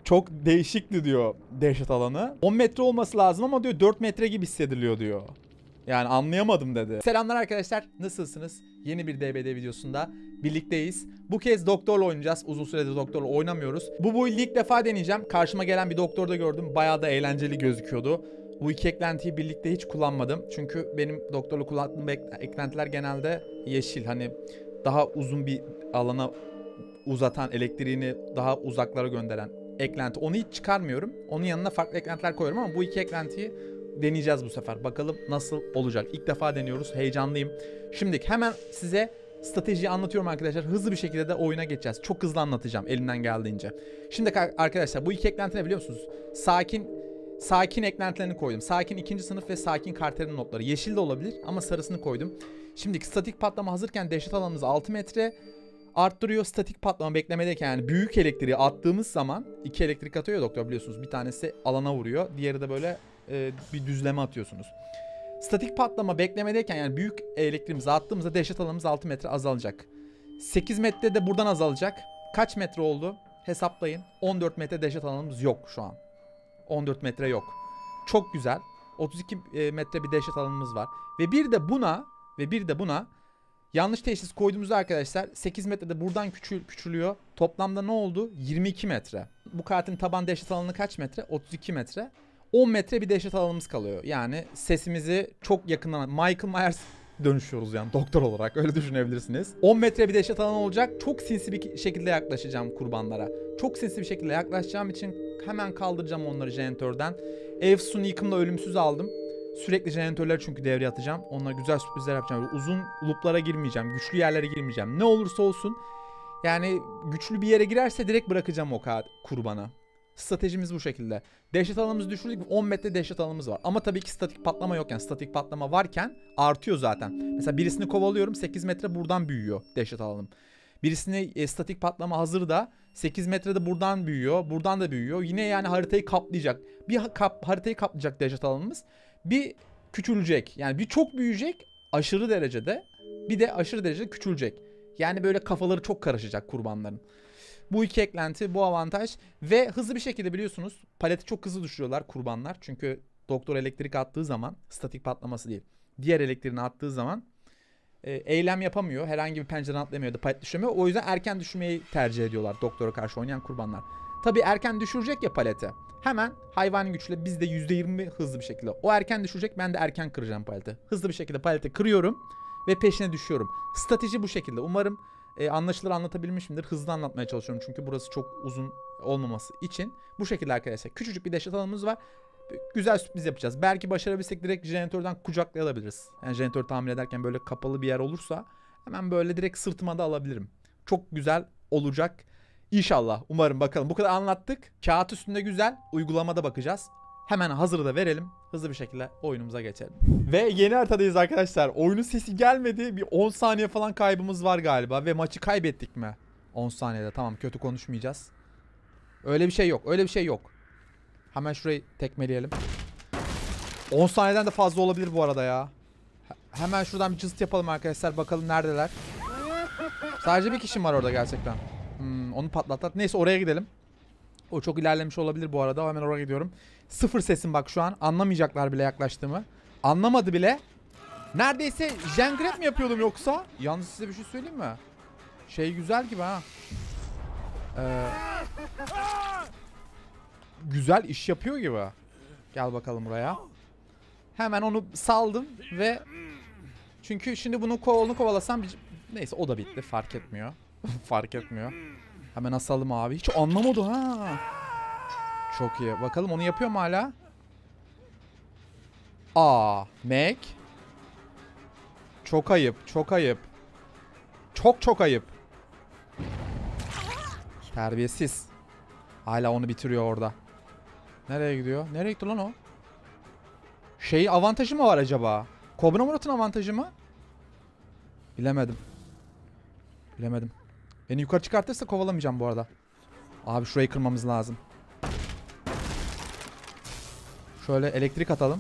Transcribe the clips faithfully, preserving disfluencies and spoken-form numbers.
Çok değişikti diyor dehşet alanı. on metre olması lazım ama diyor dört metre gibi hissediliyor diyor. Yani anlayamadım dedi. Selamlar arkadaşlar. Nasılsınız? Yeni bir D B D videosunda birlikteyiz. Bu kez doktorla oynayacağız. Uzun süredir doktorla oynamıyoruz. Bu build'i ilk defa deneyeceğim. Karşıma gelen bir doktor da gördüm. Bayağı da eğlenceli gözüküyordu. Bu iki eklentiyi birlikte hiç kullanmadım. Çünkü benim doktorla kullandığım eklentiler genelde yeşil. Hani daha uzun bir alana uzatan, elektriğini daha uzaklara gönderen eklenti. Onu hiç çıkarmıyorum. Onun yanına farklı eklentiler koyuyorum ama bu iki eklentiyi deneyeceğiz bu sefer. Bakalım nasıl olacak. İlk defa deniyoruz. Heyecanlıyım. Şimdi hemen size stratejiyi anlatıyorum arkadaşlar. Hızlı bir şekilde de oyuna geçeceğiz. Çok hızlı anlatacağım elimden geldiğince. Şimdi arkadaşlar bu iki eklenti ne biliyor musunuz? Sakin sakin eklentilerini koydum. Sakin ikinci sınıf ve sakin karterin notları. Yeşil de olabilir ama sarısını koydum. Şimdi statik patlama hazırken dehşet alanımız altı metre. Arttırıyor statik patlama beklemedeyken, yani büyük elektriği attığımız zaman iki elektrik atıyor ya doktor, biliyorsunuz. Bir tanesi alana vuruyor, diğeri de böyle e, bir düzleme atıyorsunuz. Statik patlama beklemedeyken, yani büyük elektriğimizi attığımızda dehşet alanımız altı metre azalacak. sekiz metre de buradan azalacak. Kaç metre oldu? Hesaplayın. on dört metre dehşet alanımız yok şu an. on dört metre yok. Çok güzel. otuz iki metre bir dehşet alanımız var. Ve bir de buna ve bir de buna yanlış teşhis koyduğumuzda arkadaşlar sekiz metrede buradan küçül, küçülüyor. Toplamda ne oldu? yirmi iki metre. Bu kartın taban dehşet alanı kaç metre? otuz iki metre. on metre bir dehşet alanımız kalıyor. Yani sesimizi çok yakından Michael Myers dönüşüyoruz yani doktor olarak, öyle düşünebilirsiniz. on metre bir dehşet alanı olacak. Çok sinsi bir şekilde yaklaşacağım kurbanlara. Çok sinsi bir şekilde yaklaşacağım için hemen kaldıracağım onları jeneratörden. Evsun yıkımla ölümsüz aldım. Sürekli jeneratörler çünkü devreye atacağım. Onlara güzel sürprizler yapacağım. Böyle uzun looplara girmeyeceğim. Güçlü yerlere girmeyeceğim. Ne olursa olsun. Yani güçlü bir yere girerse direkt bırakacağım o kurbanı. Stratejimiz bu şekilde. Dehşet alanımızı düşürdük. on metre dehşet alanımız var. Ama tabii ki statik patlama yokken, statik patlama varken artıyor zaten. Mesela birisini kovalıyorum. sekiz metre buradan büyüyor dehşet alanım. Birisine e, statik patlama hazır da sekiz metrede buradan büyüyor. Buradan da büyüyor. Yine yani haritayı kaplayacak. Bir kap, haritayı kaplayacak dehşet alanımız. Bir küçülecek. Yani bir çok büyüyecek aşırı derecede. Bir de aşırı derecede küçülecek. Yani böyle kafaları çok karışacak kurbanların. Bu iki eklenti, bu avantaj. Ve hızlı bir şekilde biliyorsunuz paleti çok hızlı düşürüyorlar kurbanlar. Çünkü doktor elektrik attığı zaman, statik patlaması değil, diğer elektriğini attığı zaman e, eylem yapamıyor. Herhangi bir pencereden atlayamıyor da palet düşüremiyor. O yüzden erken düşürmeyi tercih ediyorlar doktora karşı oynayan kurbanlar. Tabii erken düşürecek ya palete. Hemen hayvan güçle biz de yüzde yirmi hızlı bir şekilde. O erken düşürecek, ben de erken kıracağım paleti. Hızlı bir şekilde paleti kırıyorum ve peşine düşüyorum. Strateji bu şekilde. Umarım e, anlaşılır anlatabilmişimdir. Hızlı anlatmaya çalışıyorum çünkü burası çok uzun olmaması için. Bu şekilde arkadaşlar. Küçücük bir dehşet alanımız var. Güzel sürpriz yapacağız. Belki başarabilsek direkt jeneratörden kucaklayabiliriz. Yani jeneratör tamir ederken böyle kapalı bir yer olursa hemen böyle direkt sırtıma da alabilirim. Çok güzel olacak. İnşallah. Umarım, bakalım. Bu kadar anlattık. Kağıt üstünde güzel. Uygulamada bakacağız. Hemen hazırı da verelim. Hızlı bir şekilde oyunumuza geçelim. Ve yeni haritadayız arkadaşlar. Oyunun sesi gelmedi. Bir on saniye falan kaybımız var galiba. Ve maçı kaybettik mi? on saniyede. Tamam, kötü konuşmayacağız. Öyle bir şey yok. Öyle bir şey yok. Hemen şurayı tekmeleyelim. on saniyeden de fazla olabilir bu arada ya. Hemen şuradan bir cızıt yapalım arkadaşlar. Bakalım neredeler. Sadece bir kişim var orada gerçekten. Hmm, onu patlatlar. Neyse, oraya gidelim. O çok ilerlemiş olabilir bu arada. Hemen oraya gidiyorum. Sıfır sesim bak şu an. Anlamayacaklar bile yaklaştığımı. Anlamadı bile. Neredeyse jengret mi yapıyordum yoksa? Yalnız size bir şey söyleyeyim mi? Şey güzel gibi ha. Ee, güzel iş yapıyor gibi. Gel bakalım buraya. Hemen onu saldım ve çünkü şimdi bunu kolunu kovalasam, neyse o da bitti, fark etmiyor. Fark etmiyor. Hemen asalım abi. Hiç anlamadı ha. Çok iyi. Bakalım onu yapıyor mu hala? Aa, Meg. Çok ayıp, çok ayıp. Çok çok ayıp. Terbiyesiz. Hala onu bitiriyor orada. Nereye gidiyor? Nereye gitti lan o? Şey avantajı mı var acaba? Kobra Murat'ın avantajı mı? Bilemedim. Bilemedim. Beni yukarı çıkartırsa kovalamayacağım bu arada. Abi şurayı kırmamız lazım. Şöyle elektrik atalım.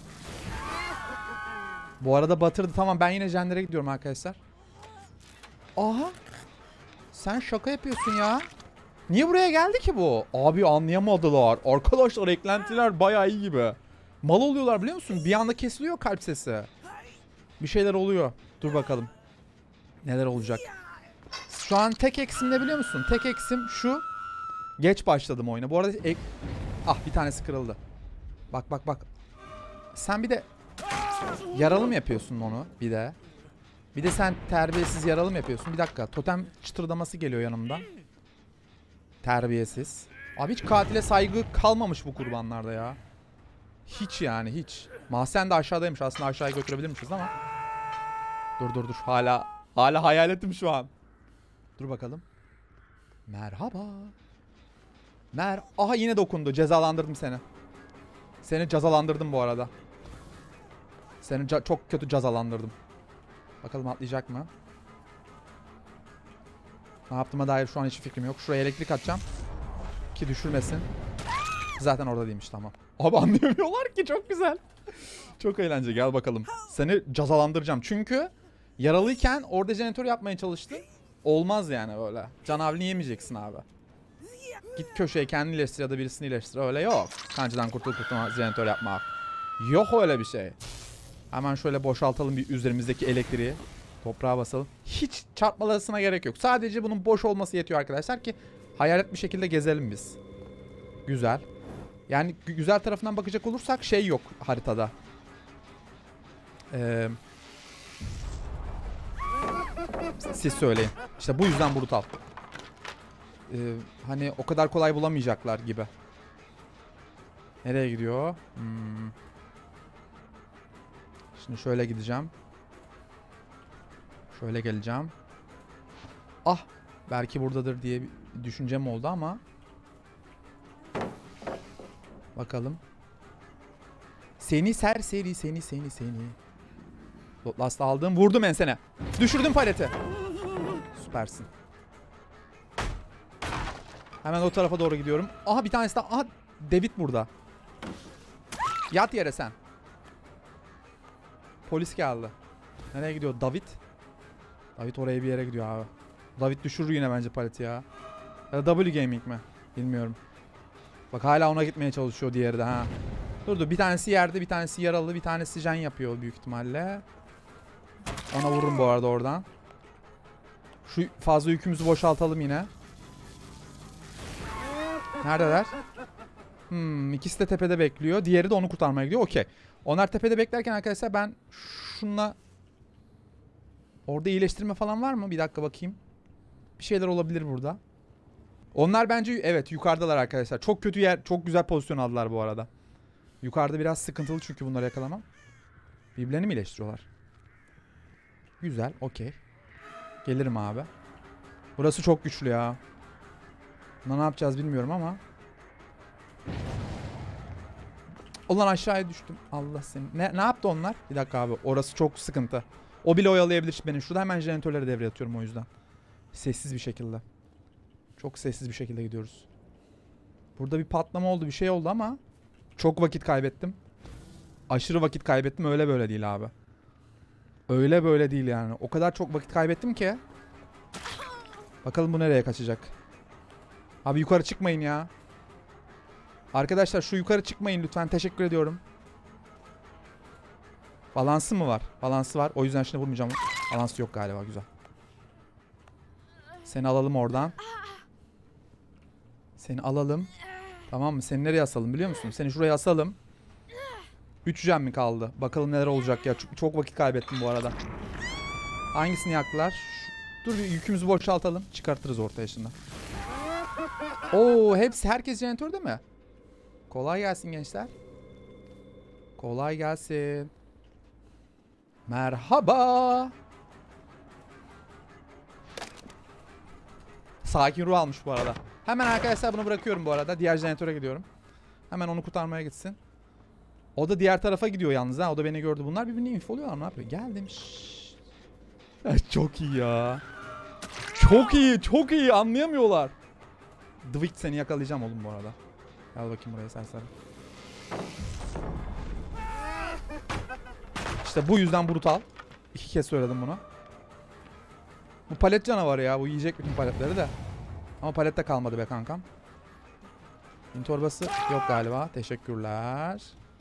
Bu arada batırdı. Tamam, ben yine jenlere gidiyorum arkadaşlar. Aha. Sen şaka yapıyorsun ya. Niye buraya geldi ki bu? Abi anlayamadılar. Arkadaşlar eklentiler bayağı iyi gibi. Mal oluyorlar biliyor musun? Bir anda kesiliyor kalp sesi. Bir şeyler oluyor. Dur bakalım. Neler olacak? Şu an tek eksim ne biliyor musun? Tek eksim şu. Geç başladım oyuna. Bu arada ek... Ah bir tanesi kırıldı. Bak bak bak. Sen bir de yaralı mı yapıyorsun onu bir de? Bir de sen terbiyesiz yaralı mı yapıyorsun? Bir dakika. Totem çıtırdaması geliyor yanımdan. Terbiyesiz. Abi hiç katile saygı kalmamış bu kurbanlarda ya. Hiç yani hiç. Mahsen de aşağıdaymış. Aslında aşağıya götürebilirmişiz ama. Dur dur dur. Hala hala hayaletim şu an. Dur bakalım. Merhaba. Mer. Aha yine dokundu. Cezalandırdım seni. Seni cezalandırdım bu arada. Seni ca çok kötü cezalandırdım. Bakalım atlayacak mı? Ne yaptığıma dair şu an hiç fikrim yok. Şuraya elektrik atacağım. Ki düşürmesin. Zaten orada değilmiş, tamam. Abi anlayamıyorlar ki, çok güzel. Çok eğlenceli, gel bakalım. Seni cezalandıracağım çünkü yaralıyken orada jeneratör yapmaya çalıştı. Olmaz yani böyle. Canavlini yemeyeceksin abi. Git köşeye kendini iyileştir ya da birisini iyileştir. Öyle yok. Kancıdan kurtul kurtulma jeneratör yapma. Yok öyle bir şey. Hemen şöyle boşaltalım bir üzerimizdeki elektriği. Toprağa basalım. Hiç çarpmalarına gerek yok. Sadece bunun boş olması yetiyor arkadaşlar ki hayalet bir şekilde gezelim biz. Güzel. Yani güzel tarafından bakacak olursak şey yok haritada. Ee, siz söyleyin. İşte bu yüzden brutal. Ee, hani o kadar kolay bulamayacaklar gibi. Nereye gidiyor? Hmm. Şimdi şöyle gideceğim. Şöyle geleceğim. Ah! Belki buradadır diye bir düşüncem oldu ama. Bakalım. Seni serseri, seni seni seni. Last aldım. Vurdum ensene. Düşürdüm paleti. Süpersin. Hemen o tarafa doğru gidiyorum. Aha bir tanesi daha. Aha David burada. Yat yere sen. Polis geldi. Nereye gidiyor David? David oraya bir yere gidiyor abi. David düşürür yine bence paleti ya. Ya da W Gaming mi? Bilmiyorum. Bak hala ona gitmeye çalışıyor diğeri de ha. Dur dur, bir tanesi yerde, bir tanesi yaralı, bir tanesi jen yapıyor büyük ihtimalle. Ona vururum bu arada oradan. Şu fazla yükümüzü boşaltalım yine. Neredeler? Hmm, ikisi de tepede bekliyor. Diğeri de onu kurtarmaya gidiyor. Okey. Onlar tepede beklerken arkadaşlar ben şunla... Orada iyileştirme falan var mı? Bir dakika bakayım. Bir şeyler olabilir burada. Onlar bence evet yukarıdalar arkadaşlar. Çok kötü yer, çok güzel pozisyon aldılar bu arada. Yukarıda biraz sıkıntılı çünkü bunları yakalamam. Birbirlerini mi iyileştiriyorlar? Güzel, okey. Gelirim abi. Burası çok güçlü ya. Buna ne yapacağız bilmiyorum ama. Ulan aşağıya düştüm. Allah seni. Ne, ne yaptı onlar? Bir dakika abi. Orası çok sıkıntı. O bile oyalayabilir beni. Şurada hemen jeneratörleri devreye atıyorum o yüzden. Sessiz bir şekilde. Çok sessiz bir şekilde gidiyoruz. Burada bir patlama oldu, bir şey oldu ama çok vakit kaybettim. Aşırı vakit kaybettim. Öyle böyle değil abi. Öyle böyle değil yani. O kadar çok vakit kaybettim ki. Bakalım bu nereye kaçacak. Abi yukarı çıkmayın ya. Arkadaşlar şu yukarı çıkmayın lütfen. Teşekkür ediyorum. Balansı mı var? Balansı var. O yüzden şimdi vurmayacağım. Balansı yok galiba. Güzel. Seni alalım oradan. Seni alalım. Tamam mı? Seni nereye asalım biliyor musun? Seni şuraya asalım. üç jam mi kaldı? Bakalım neler olacak ya. Çok, çok vakit kaybettim bu arada. Hangisini yaktılar? Dur bir yükümüzü boşaltalım. Çıkartırız ortaya şimdi. Oo, hepsi herkes jeneratörde mi? Kolay gelsin gençler. Kolay gelsin. Merhaba. Sakin ruh almış bu arada. Hemen arkadaşlar bunu bırakıyorum bu arada. Diğer jeneratöre gidiyorum. Hemen onu kurtarmaya gitsin. O da diğer tarafa gidiyor yalnız ha. O da beni gördü. Bunlar birbirine infoluyorlar, ne yapıyor? Gel demiş. Çok iyi ya. Çok iyi, çok iyi. Anlayamıyorlar. Dwight seni yakalayacağım oğlum bu arada. Gel bakayım buraya serseri. İşte bu yüzden brutal. İki kez söyledim bunu. Bu palet canavarı ya. Bu yiyecek bütün paletleri de. Ama palette kalmadı be kankam. Bin torbası yok galiba. Teşekkürler.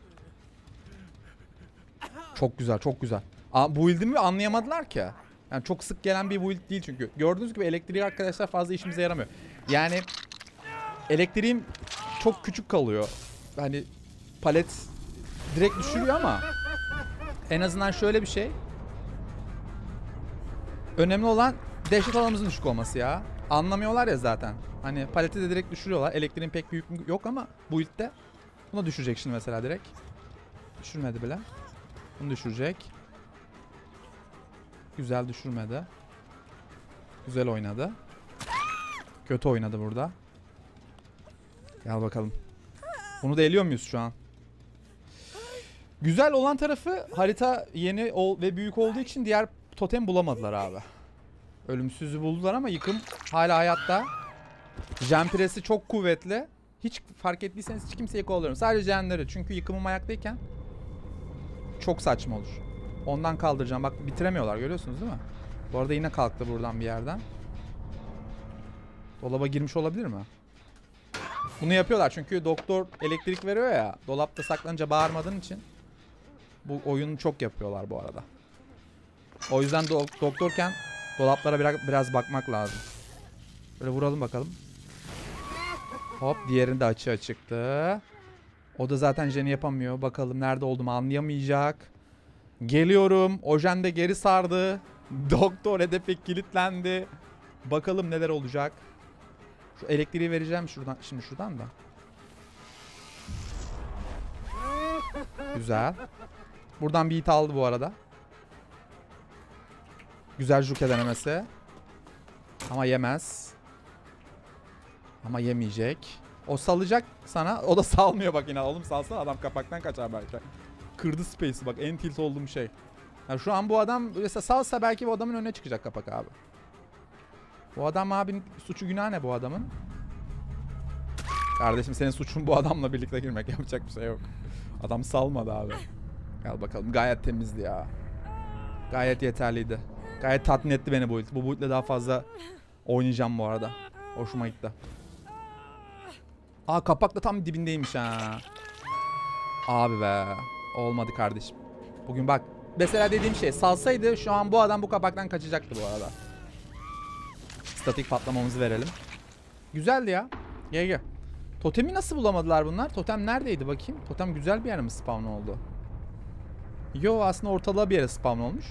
Çok güzel, çok güzel. Aa, bu build'imi anlayamadılar ki. Yani çok sık gelen bir build değil çünkü. Gördüğünüz gibi elektriği arkadaşlar fazla işimize yaramıyor. Yani elektriğim çok küçük kalıyor. Hani palet direkt düşürüyor ama en azından şöyle bir şey. Önemli olan dehşet alanımızın düşük olması ya. Anlamıyorlar ya zaten. Hani paleti de direkt düşürüyorlar. Elektriğin pek büyük yok ama build'de bunu düşürecek şimdi mesela direkt. Düşürmedi bile. Bunu düşürecek. Güzel düşürmedi. Güzel oynadı. Kötü oynadı burada. Gel bakalım. Bunu da eliyor muyuz şu an? Güzel olan tarafı harita yeni ve büyük olduğu için diğer totem bulamadılar abi. Ölümsüzü buldular ama yıkım hala hayatta. Jen piresi çok kuvvetli. Hiç fark ettiyseniz hiç kimseyi kovalıyorum. Sadece jenleri. Çünkü yıkımım ayaktayken çok saçma olur. Ondan kaldıracağım. Bak bitiremiyorlar, görüyorsunuz değil mi? Bu arada yine kalktı buradan bir yerden. Dolaba girmiş olabilir mi? Bunu yapıyorlar çünkü doktor elektrik veriyor ya. Dolapta saklanınca bağırmadığın için. Bu oyunu çok yapıyorlar bu arada. O yüzden do doktorken dolaplara biraz, biraz bakmak lazım. Böyle vuralım bakalım. Hop, diğerini de açığa çıktı. O da zaten jeni yapamıyor. Bakalım nerede olduğumu anlayamayacak. Geliyorum. O jen de geri sardı. Doktor hedefe kilitlendi. Bakalım neler olacak. Şu elektriği vereceğim şuradan. Şimdi şuradan da. Güzel. Buradan bir hit aldı bu arada. Güzel juke denemesi. Ama yemez. Ama yemeyecek. O salacak sana. O da salmıyor bak yine. Oğlum salsana, adam kapaktan kaçar belki. Kırdı space'i bak, en tilt olduğum şey. Yani şu an bu adam mesela salsa belki bu adamın önüne çıkacak kapak abi. Bu adam abinin suçu günah ne bu adamın? Kardeşim senin suçun bu adamla birlikte girmek, yapacak bir şey yok. Adam salmadı abi. Gel bakalım, gayet temizdi ya. Gayet yeterliydi. Gayet tatmin etti beni bu build. Bu build'le daha fazla oynayacağım bu arada. Hoşuma gitti. Aa, kapak da tam dibindeymiş ha. Abi be. Olmadı kardeşim. Bugün bak. Mesela dediğim şey salsaydı şu an bu adam bu kapaktan kaçacaktı bu arada. Statik patlamamızı verelim. Güzeldi ya. Gel gel. Totemi nasıl bulamadılar bunlar? Totem neredeydi bakayım? Totem güzel bir yere mi spawn oldu? Yo, aslında ortalığa bir yere spawn olmuş.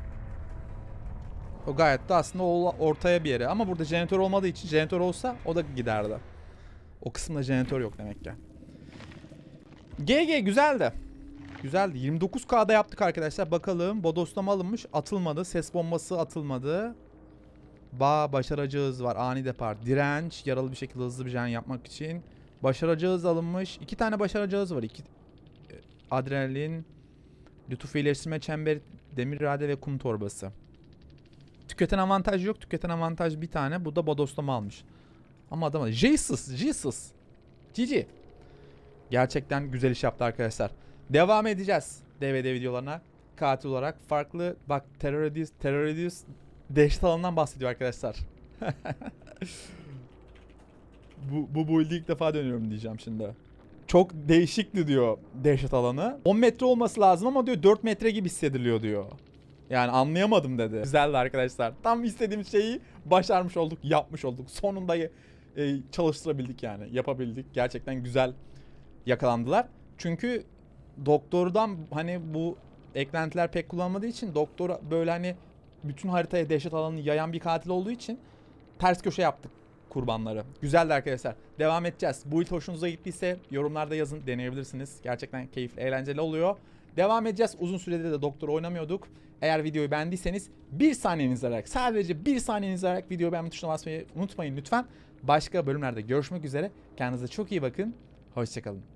O gayet de aslında ortaya bir yere. Ama burada jeneratör olmadığı için, jeneratör olsa o da giderdi. O kısımda jeneratör yok demek ki. G G güzeldi. Güzeldi. yirmi dokuz K'da yaptık arkadaşlar. Bakalım. Bodoslama alınmış. Atılmadı. Ses bombası atılmadı. Ba başaracağız var. Ani depar. Direnç. Yaralı bir şekilde hızlı bir jen yapmak için. Başaracağız alınmış. İki tane başaracağız var. İki adrenalin. Lütuf iyileştirme çember. Demir irade ve kum torbası. Tüketen avantaj yok. Tüketen avantaj bir tane. Bu da bodoslama almış. Ama adam Jesus. Jesus. G G. Gerçekten güzel iş yaptı arkadaşlar. Devam edeceğiz D V D videolarına. Katil olarak farklı, bak, Terror Reduce, Terror Reduce dehşet alanından bahsediyor arkadaşlar. bu bu build'i ilk defa dönüyorum diyeceğim şimdi. Çok değişikti diyor dehşet alanı. on metre olması lazım ama diyor dört metre gibi hissediliyor diyor. Yani anlayamadım dedi. Güzeldi arkadaşlar. Tam istediğim şeyi başarmış olduk, yapmış olduk. Sonunda e, çalıştırabildik yani. Yapabildik. Gerçekten güzel yakalandılar. Çünkü doktordan hani bu eklentiler pek kullanmadığı için doktor böyle hani bütün haritaya dehşet alanını yayan bir katil olduğu için ters köşe yaptık kurbanları. Güzeldi arkadaşlar. Devam edeceğiz. Bu build hoşunuza gittiyse yorumlarda yazın, deneyebilirsiniz. Gerçekten keyifli, eğlenceli oluyor. Devam edeceğiz. Uzun süredir de doktor oynamıyorduk. Eğer videoyu beğendiyseniz bir saniyenizi alarak, sadece bir saniyenizi alarak videoyu beğenme tuşuna basmayı unutmayın lütfen. Başka bölümlerde görüşmek üzere. Kendinize çok iyi bakın. Hoşçakalın.